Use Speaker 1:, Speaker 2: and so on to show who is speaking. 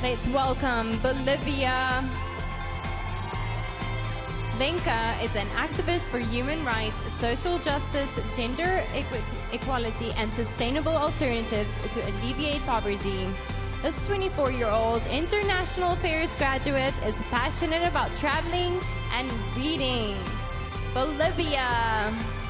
Speaker 1: Let's welcome Bolivia Lenka is an activist for human rights, social justice, gender equality, and sustainable alternatives to alleviate poverty. This 24-year-old international affairs graduate is passionate about traveling and reading. Bolivia.